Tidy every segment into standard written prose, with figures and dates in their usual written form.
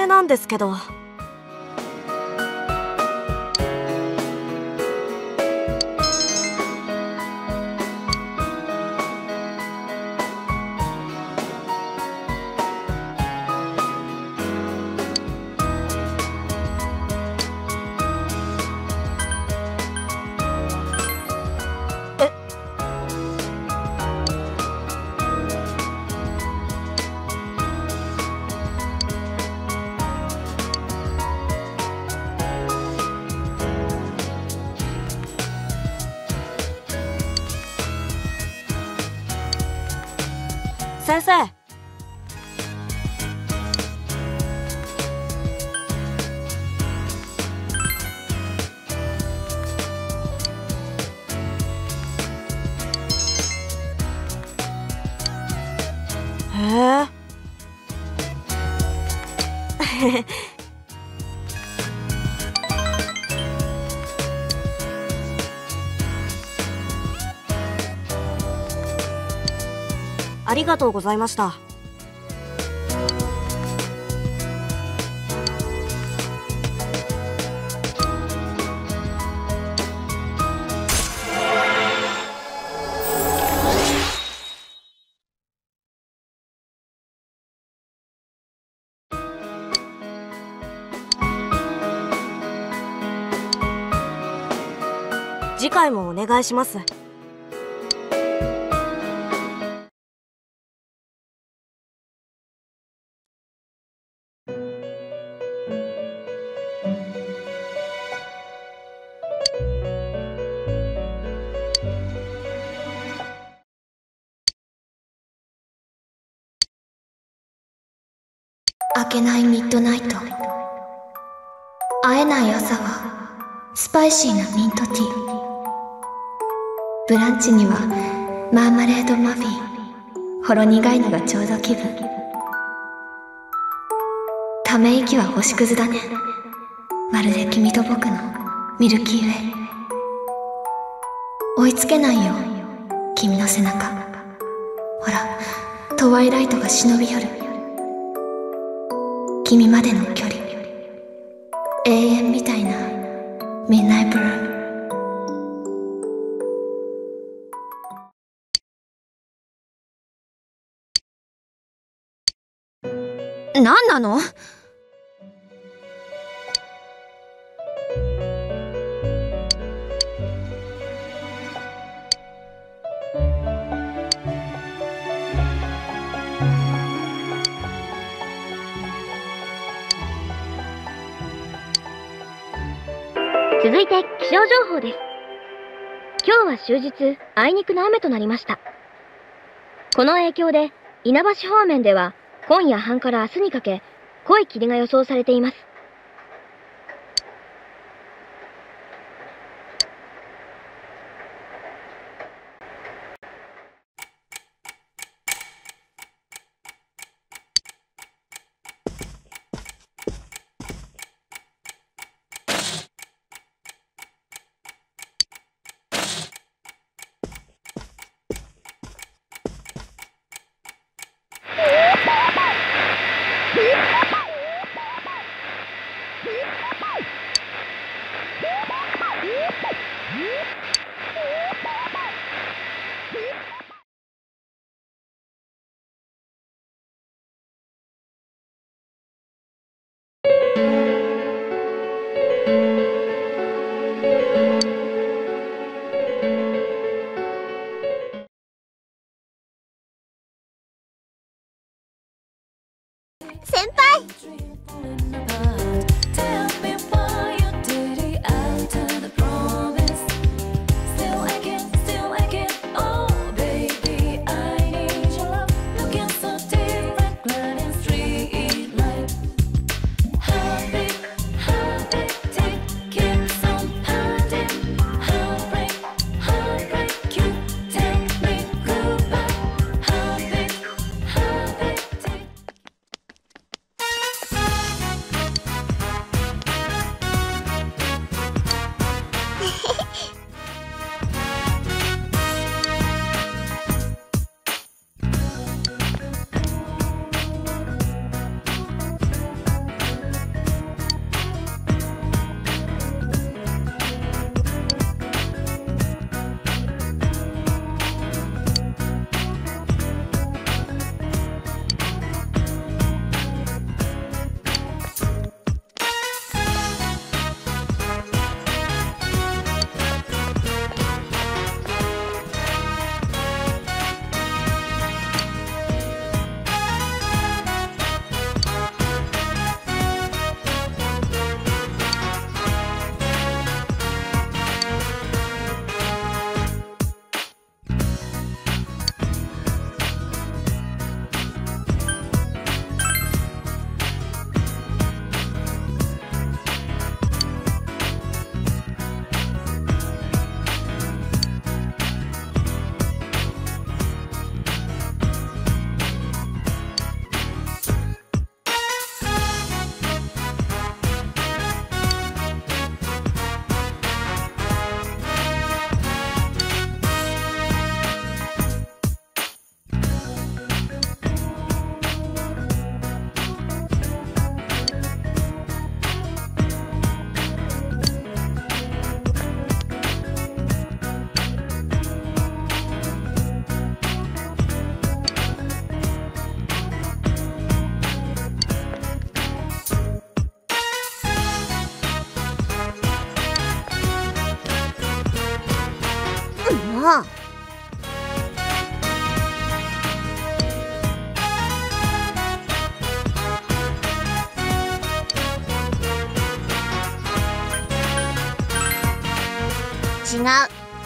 明なんですけど。先生。へえ。ありがとうございました。次回もお願いします。 明けないミッドナイト、会えない朝はスパイシーなミントティー、ブランチにはマーマレードマフィン、ほろ苦いのがちょうど気分。ため息は星屑だね、まるで君と僕のミルキーウェイ。追いつけないよ君の背中、ほらトワイライトが忍び寄る。君までの距離、永遠みたいなミッドナイトブルー。何なの？ 続いて気象情報です。今日は終日あいにくの雨となりました。この影響で稲橋方面では今夜半から明日にかけ濃い霧が予想されています。 先輩！ 違う。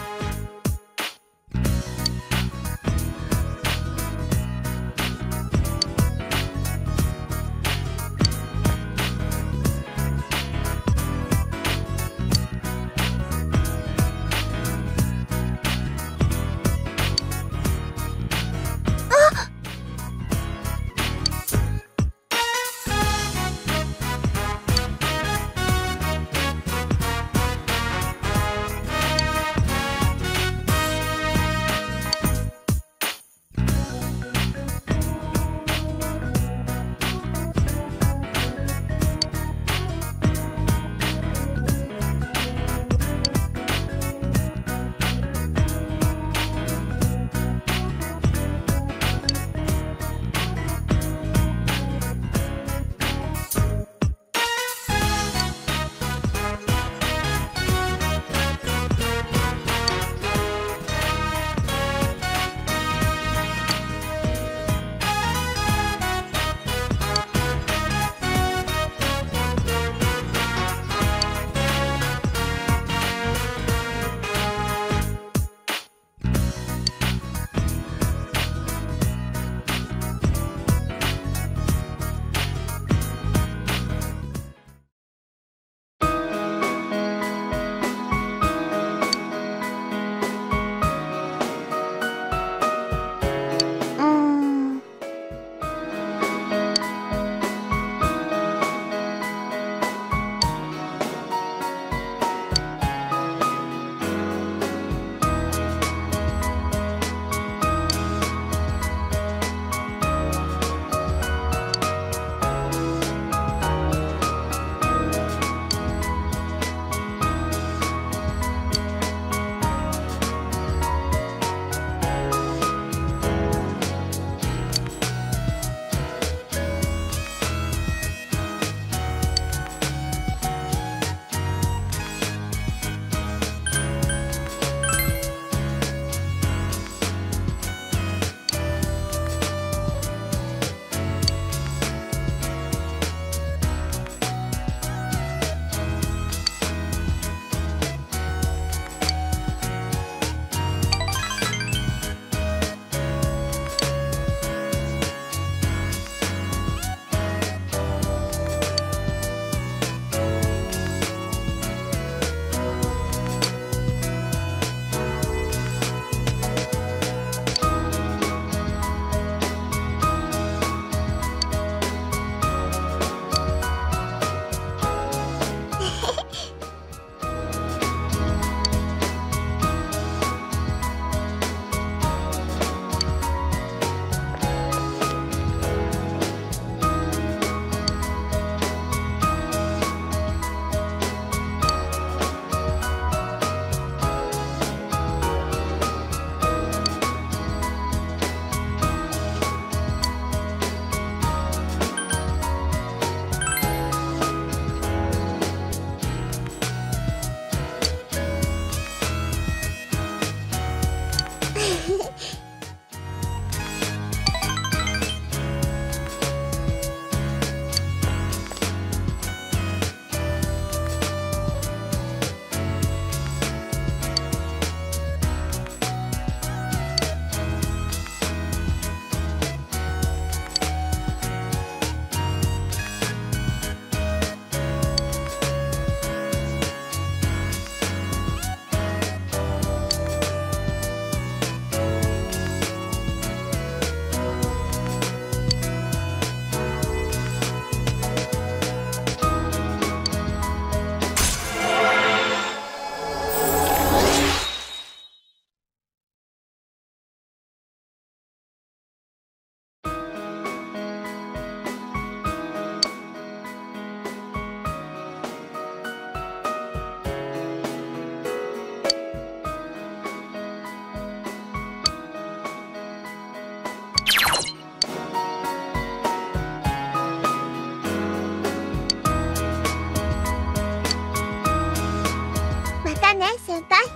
先輩。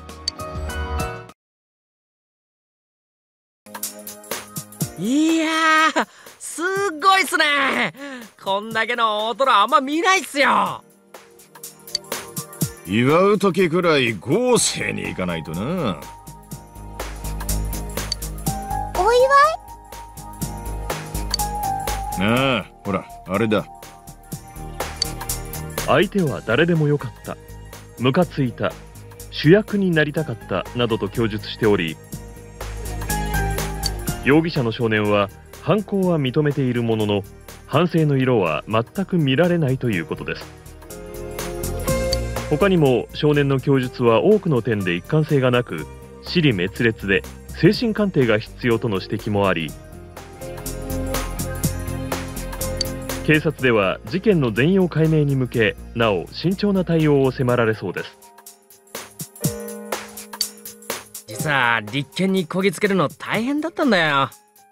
いやー、すっごいっすね。こんだけの大トロあんま見ないっすよ。 祝う時くらい豪勢にいかないとな。 お祝い？ ああ、ほらあれだ。 相手は誰でもよかった、ムカついた、主役になりたかったなどと供述しており、容疑者の少年は犯行は認めているものの、反省の色は全く見られないということです。他にも少年の供述は多くの点で一貫性がなく、支離滅裂で精神鑑定が必要との指摘もあり、警察では事件の全容解明に向け、なお慎重な対応を迫られそうです。 実は立件にこぎつけるの大変だったんだよ。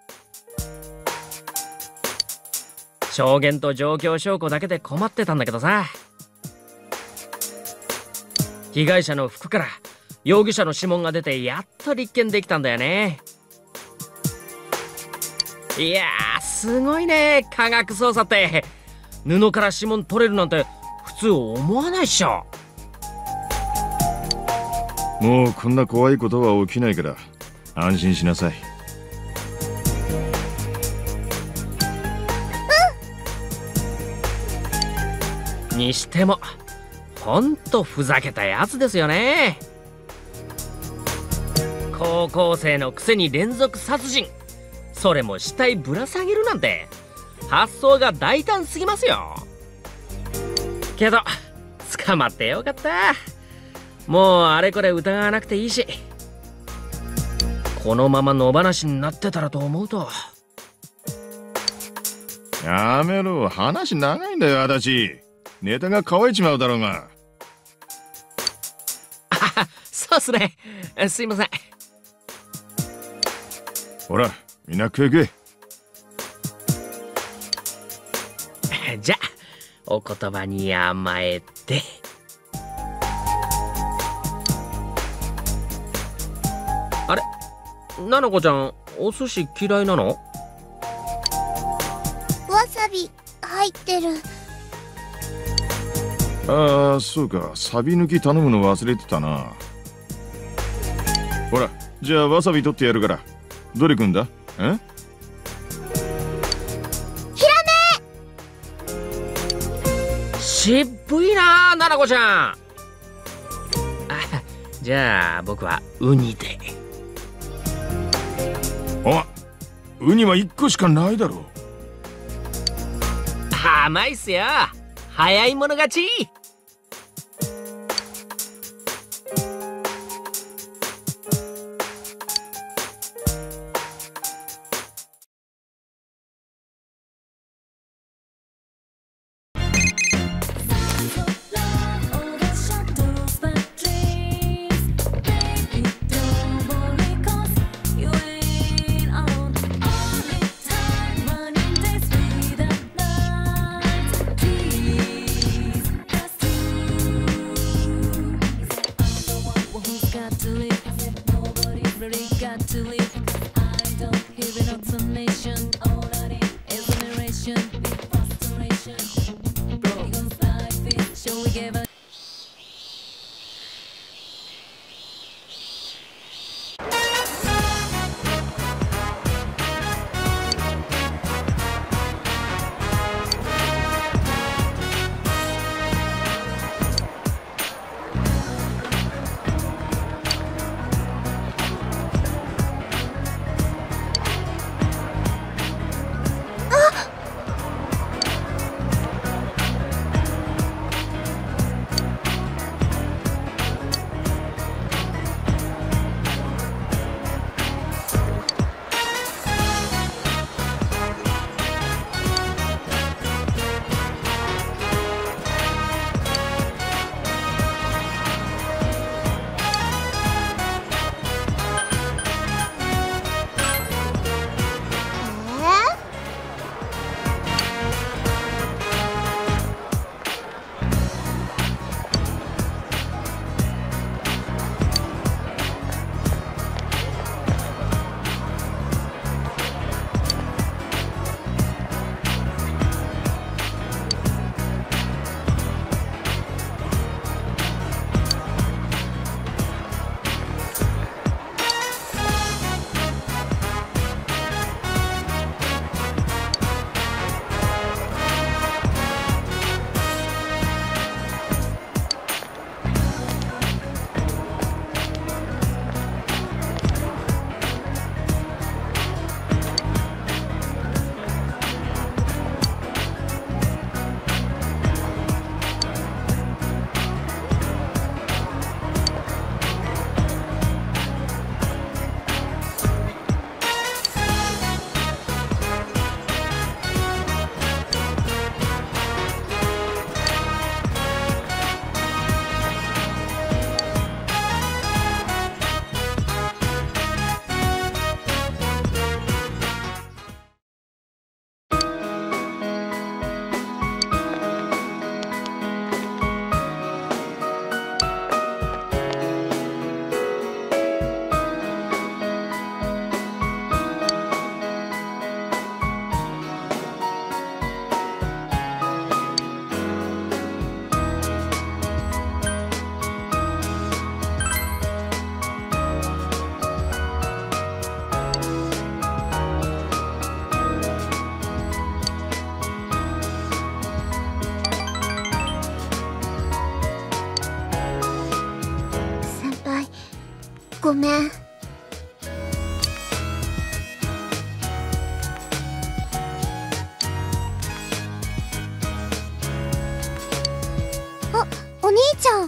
証言と状況証拠だけで困ってたんだけどさ、被害者の服から容疑者の指紋が出てやっと立件できたんだよね。いやー、すごいね、科学捜査って。布から指紋取れるなんて普通思わないっしょ。 もうこんな怖いことは起きないから安心しなさい。 にしてもほんとふざけたやつですよね。高校生のくせに連続殺人、それも死体ぶら下げるなんて発想が大胆すぎますよ。けど捕まってよかった。もうあれこれ疑わなくていいし、このまま野放しになってたらと思うと。 やめろ、話長いんだよ足立。ネタが乾いちまうだろうが。 あ、そうっすね、すいません。 ほらみんな食え食え。 じゃお言葉に甘えて。あれ、ななこちゃんお寿司嫌いなの？ わさび入ってる。 ああ、そうか、サビ抜き頼むの忘れてたな。ほらじゃあわさび取ってやるから。どれくんだ？え？ 渋いな、ななこちゃん。あ、じゃあ僕はウニで。 あ、ウニは1個しかないだろ。 甘いっすよ、早い者勝ち。 ごめん。お兄ちゃん。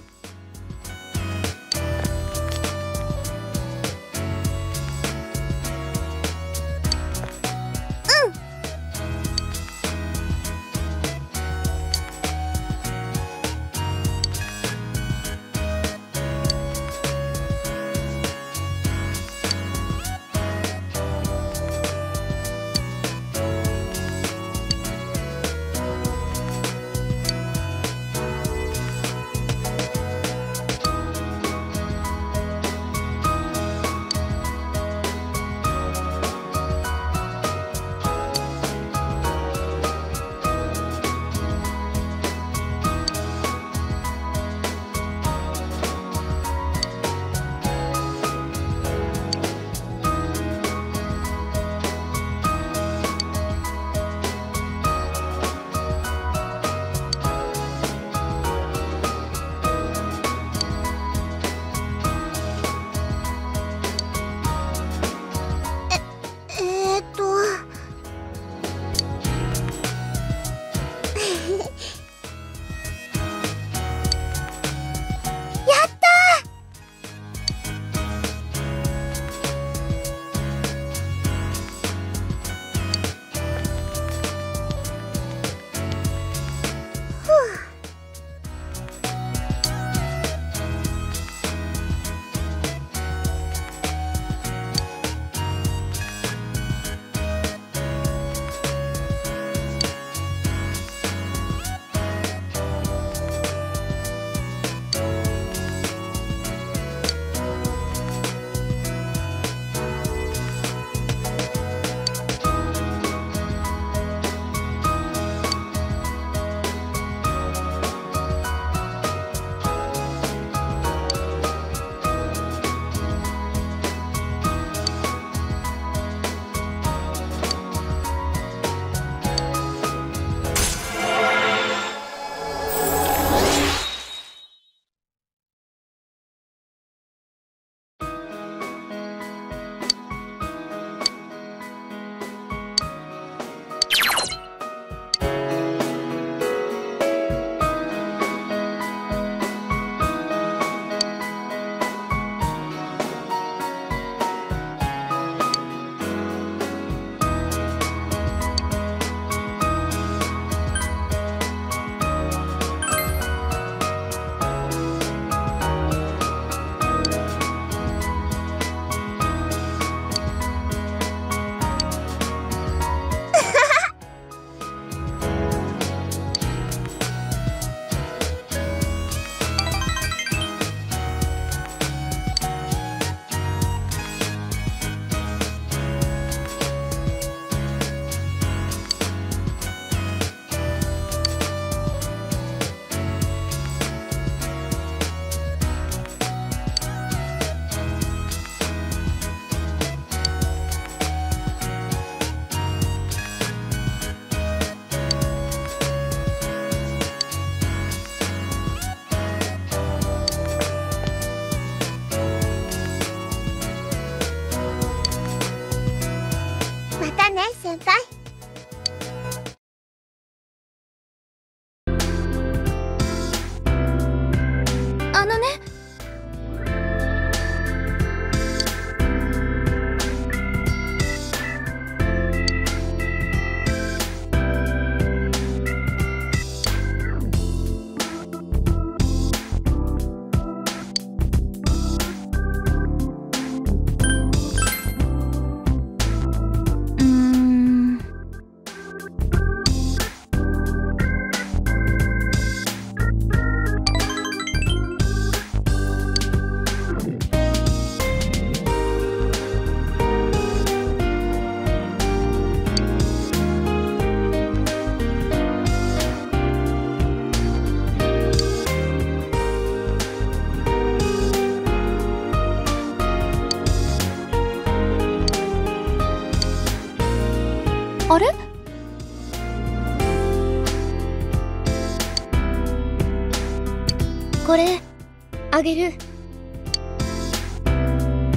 先輩。あのね。あれ？これあげる。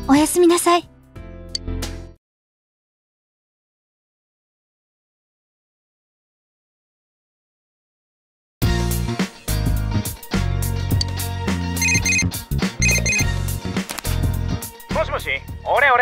おやすみなさい。 もしもし、俺。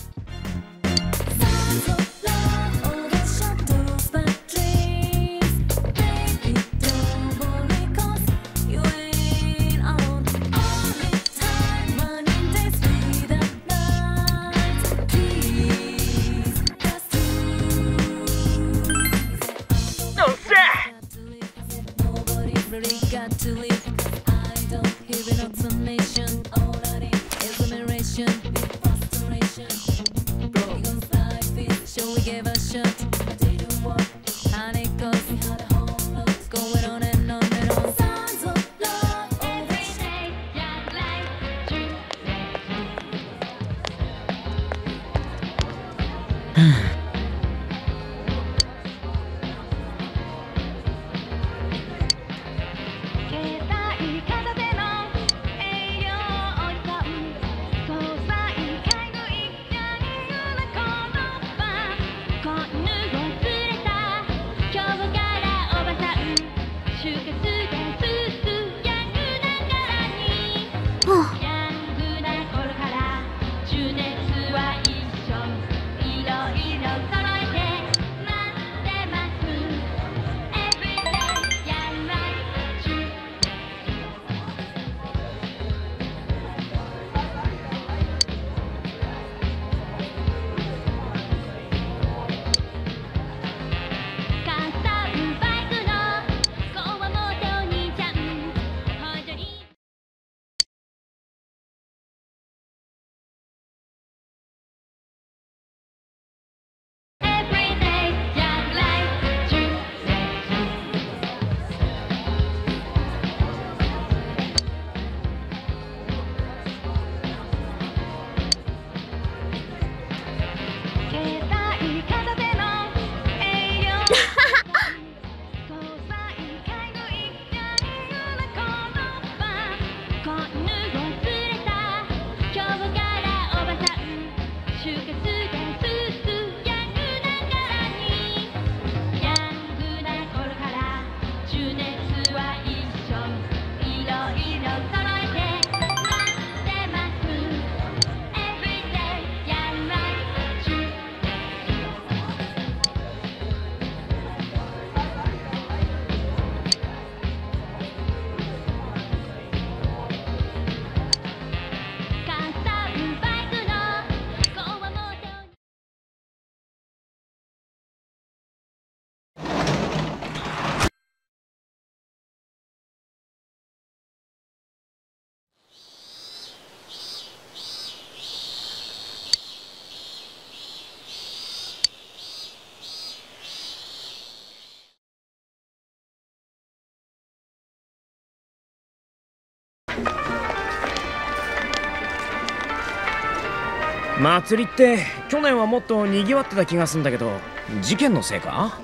祭りって去年はもっと賑わってた気がするんだけど、事件のせいか？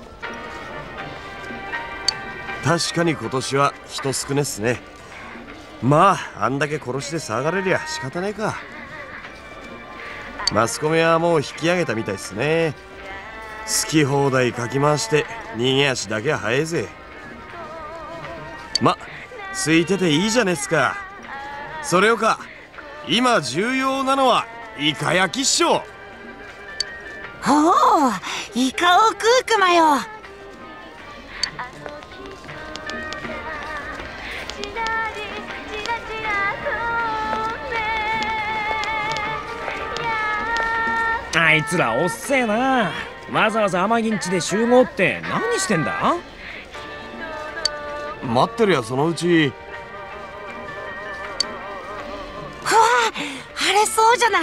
確かに今年は人少ねっすね。まああんだけ殺しで騒がれりゃ仕方ねえか。マスコミはもう引き上げたみたいっすね。好き放題かき回して逃げ足だけは早えぜ。ま、空いてていいじゃねえっすか。それよか、今重要なのはイカ焼きっしょ。 ほう、イカを食うクマよ。 あいつらおっせえな。わざわざ天城んちで集合って何してんだ？ 待ってるよ、そのうち。 ふわ、晴れそうじゃない？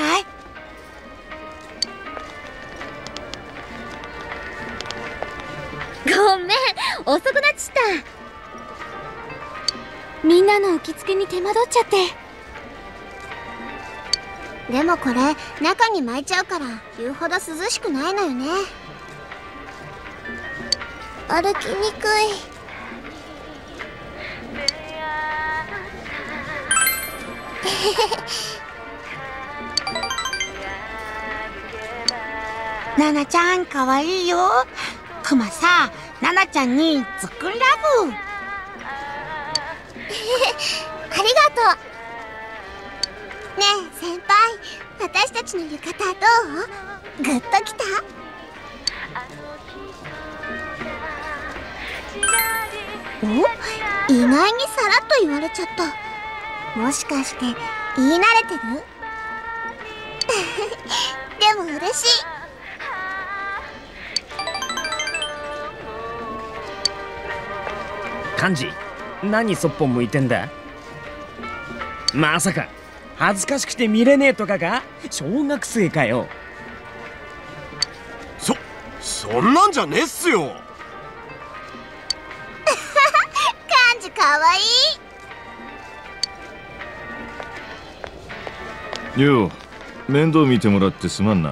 ごめん、遅くなっちゃった。みんなの受付に手間取っちゃって。 でもこれ中に巻いちゃうから言うほど涼しくないのよね。歩きにくい。 ナナちゃんかわいいよ。クマさ、ナナちゃんにズックンラブ。 ありがとう。ねえ先輩、私たちの浴衣どう？グッときた？お？意外にさらっと言われちゃった。もしかして言い慣れてる？でも嬉しい。 幹事、何そっぽ向いてんだ？まさか恥ずかしくて見れねえとかか？小学生かよ。 そんなんじゃねえっすよ。 幹事かわいい。 よう、面倒見てもらってすまんな。 わ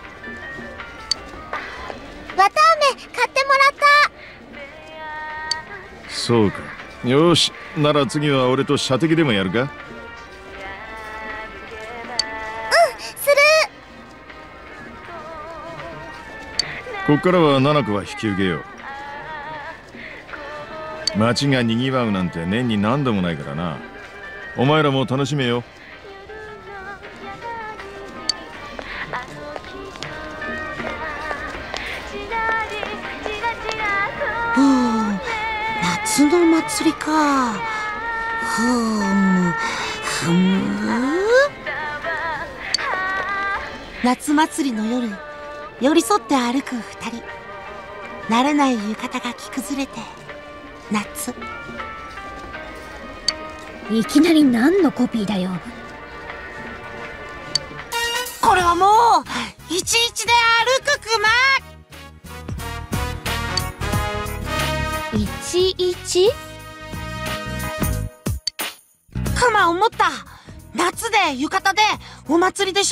たあめ買ってもらった。 そうか。よし、なら次は俺と射的でもやるか？ する。 こっからは七子は引き受けよう。街がにぎわうなんて年に何度もないからな。お前らも楽しめよ。 夏の祭りか。夏祭りの夜、寄り添って歩く二人。慣れない浴衣が着崩れて夏。 いきなり何のコピーだよ。 これはもう11で歩くクマ。 11？ クマ思った。夏で浴衣でお祭りでしょ。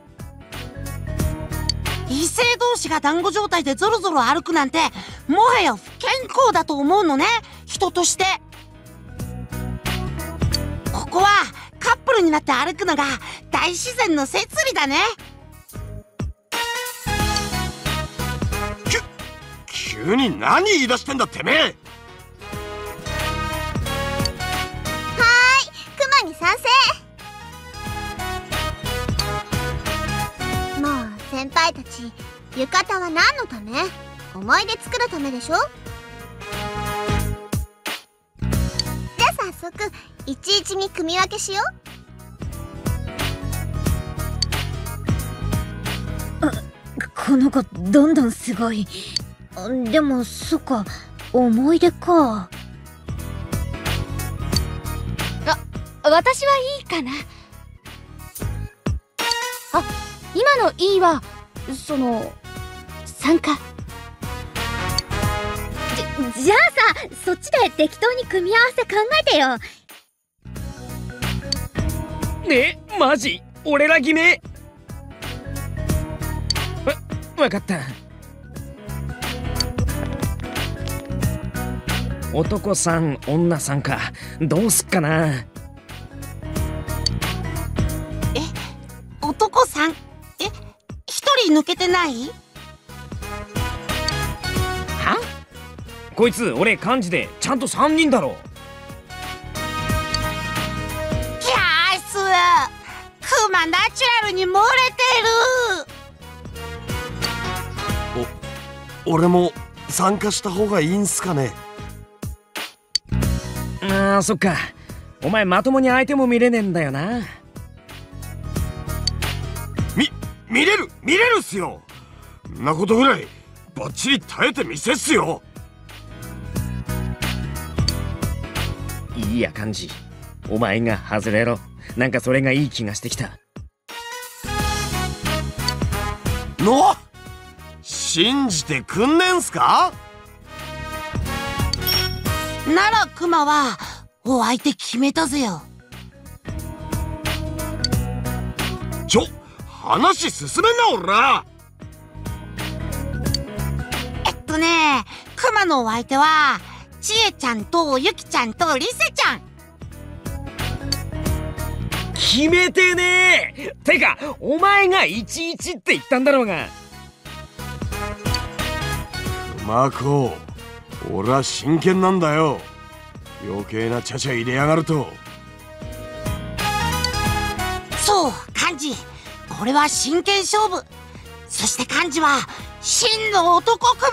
異性同士が団子状態でゾロゾロ歩くなんてもはや不健康だと思うのね、人として。ここはカップルになって歩くのが大自然の摂理だね。 急に何言い出してんだてめえ。 はーい、クマに賛成。もう先輩たち、浴衣は何のため？思い出作るためでしょ。じゃあ早速11に組み分けしよう。この子どんどんすごい。でもそっか、思い出か。 私はいいかな。あ、今のいいは参加。 じゃあさ、そっちで適当に組み合わせ考えてよ。 ね、マジ？俺ら決め？わかった。男さん女さんか、どうすっかな。 男さん？一人抜けてない？ は？こいつ俺幹事でちゃんと3人だろ。 キャース、クマナチュラルに漏れてる。 俺も参加した方がいいんすかね？ あー、そっか。お前まともに相手も見れねえんだよな。 見れるっすよ。んなことぐらいバッチリ耐えてみせっすよ。 いいや幹事、お前が外れろ。なんかそれがいい気がしてきた。 信じてくんねんすか？ ならクマはお相手決めたぜよ。 話進めんなおら。 クマのお相手はちえちゃんとゆきちゃんとりせちゃん。 決めてねえ。てかお前が11って言ったんだろうが。 マコ、俺は真剣なんだよ。余計なちゃちゃ入れやがると。 そう、カンジ、これは真剣勝負。そしてカンジは真の男ク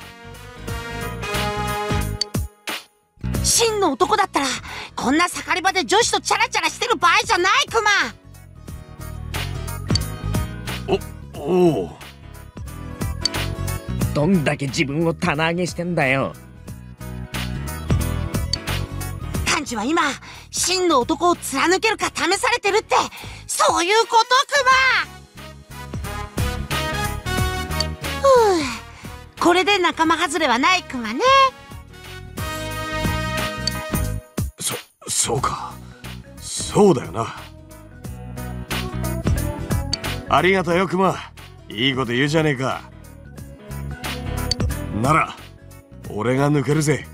マ。真の男だったらこんな盛り場で女子とチャラチャラしてる場合じゃないクマ。 おお。 どんだけ自分を棚上げしてんだよ。 カンジは今真の男を貫けるか試されてるって、そういうことクマ。ふう、これで仲間外れはないクマね。 そうか、そうだよな。ありがとうよクマ、いいこと言うじゃねえか。なら俺が抜けるぜ。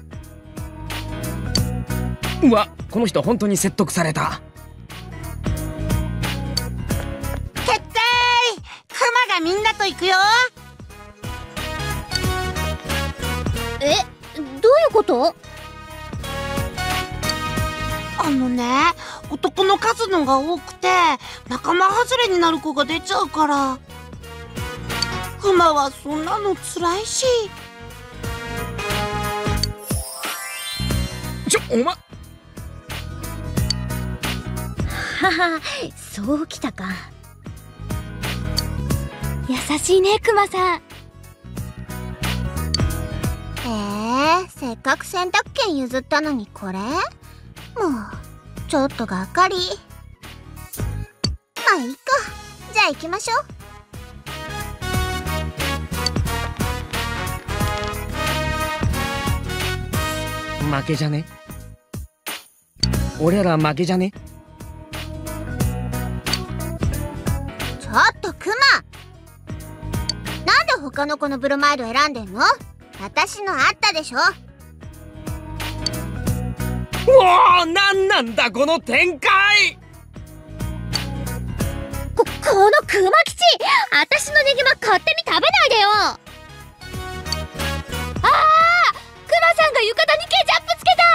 うわ、この人本当に説得された。 決定！クマがみんなと行くよ。 どういうこと？ 男の数のが多くて仲間外れになる子が出ちゃうから。クマはそんなのつらいし。 おま。 はは、そうきたか。 優しいね、クマさん。 せっかく選択権譲ったのにこれ？もうちょっとがっかり。まあいいか。じゃあ行きましょう。 負けじゃね？俺ら負けじゃね？ ちょっとクマ、なんで他の子のブロマイド選んでんの？私のあったでしょ。 うわー、なんなんだこの展開。 このクマ吉、私のネギマ勝手に食べないでよ。 クマさんが浴衣にケチャップつけた。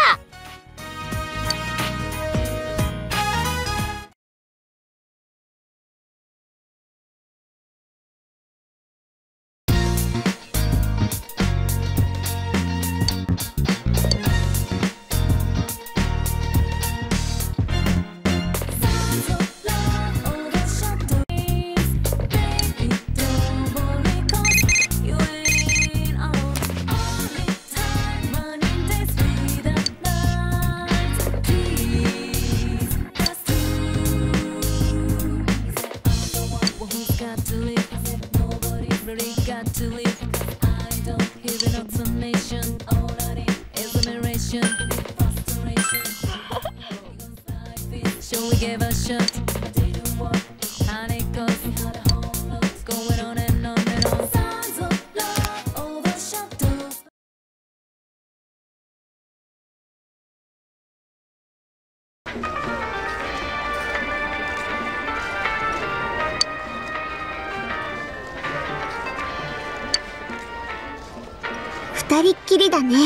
二人っきりだね。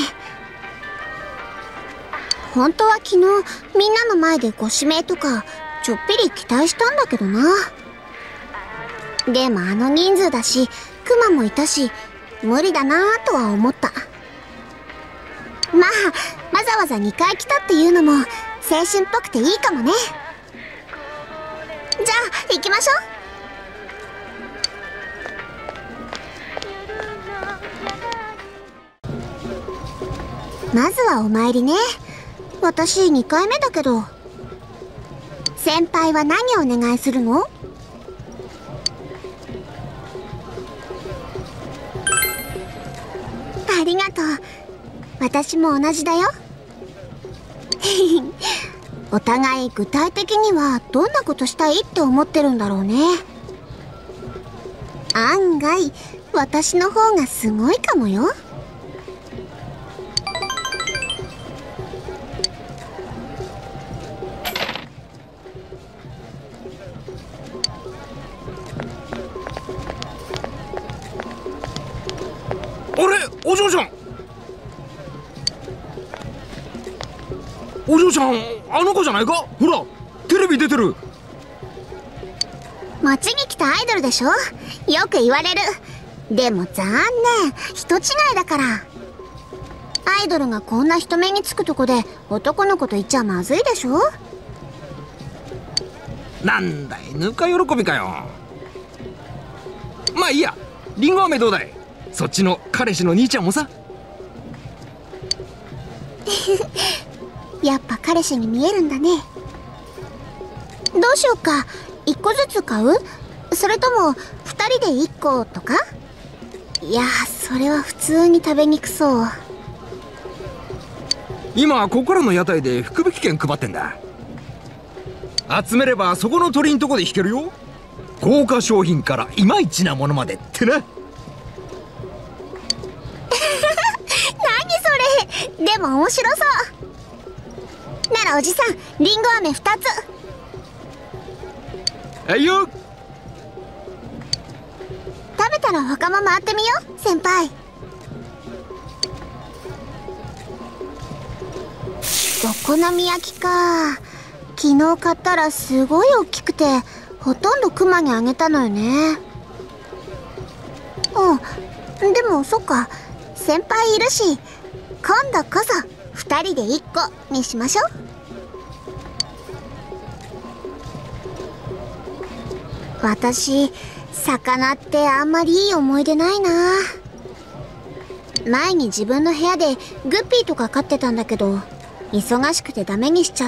本当は昨日みんなの前でご指名とかちょっぴり期待したんだけどな。でもあの人数だしクマもいたし無理だなぁとは思った。まあわざわざ2回来たっていうのも青春っぽくていいかもね。じゃあ行きましょう。まずはお参りね。私2回目だけど。先輩は何をお願いするの？ありがとう。私も同じだよ。お互い具体的にはどんなことしたいって思ってるんだろうね。案外私の方がすごいかもよ。 あれ、 お嬢ちゃん、お嬢ちゃん、あの子じゃないか。ほらテレビ出てる。 街に来たアイドルでしょ。よく言われる。でも残念、人違いだから。アイドルがこんな人目につくとこで男の子と言っちゃまずいでしょ。 なんだい、ぬか喜びかよ。まあいいや、りんご飴どうだい。そっちの彼氏の兄ちゃんもさ。 やっぱ彼氏に見えるんだね。どうしようか、1個ずつ買う？それとも2人で1個とか？いや、それは普通に食べにくそう。 今ここらの屋台で福引券配ってんだ。集めればそこの鳥んとこで引けるよ。豪華商品からいまいちなものまでってな。 何それ、でも面白そう。ならおじさん、りんご飴2つ。 はいよ。 食べたら他も回ってみよう、先輩。お好み焼きか。昨日買ったらすごい大きくて、ほとんどクマにあげたのよね。うん、でもそっか、先輩いるし、今度こそ2人で1個にしましょう。私、魚ってあんまりいい思い出ないな。前に自分の部屋でグッピーとか飼ってたんだけど、忙しくてダメにしちゃって。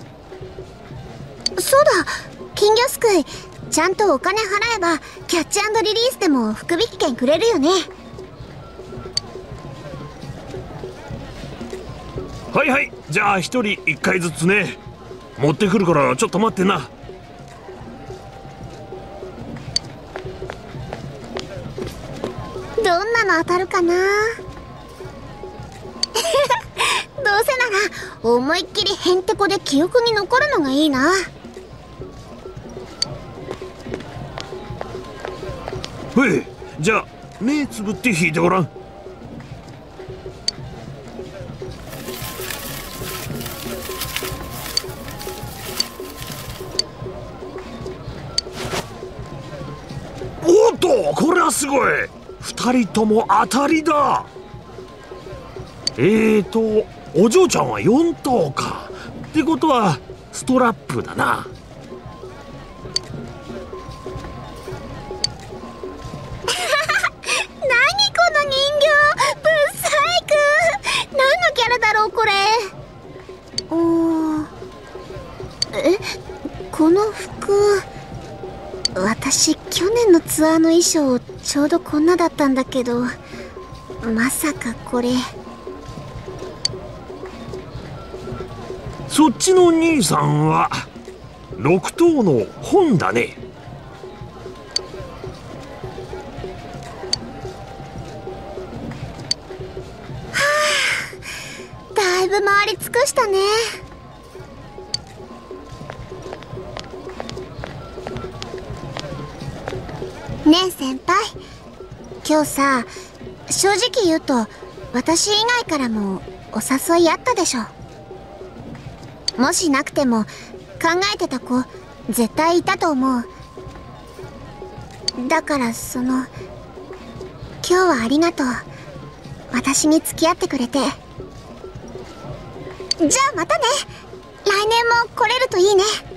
そうだ、金魚すくい、ちゃんとお金払えばキャッチ&リリースでも福引券くれるよね。 はいはい、じゃあ1人1回ずつね。持ってくるからちょっと待ってな。 どんなの当たるかな。どうせなら思いっきりへんてこで記憶に残るのがいいな。 ほい、じゃあ目つぶって引いてごらん。おっと、これはすごい。2人とも当たりだ。お嬢ちゃんは4等か。ってことはストラップだな。 キャラだろうこれ。この服、私去年のツアーの衣装ちょうどこんなだったんだけど、まさかこれ。 そっちの兄さんは6等の本だね。 だいぶ回り尽くしたね。ねえ先輩、今日さ、正直言うと私以外からもお誘いあったでしょ。もしなくても考えてた子絶対いたと思う。だから今日はありがとう。私に付き合ってくれて。じゃあまたね。来年も来れるといいね。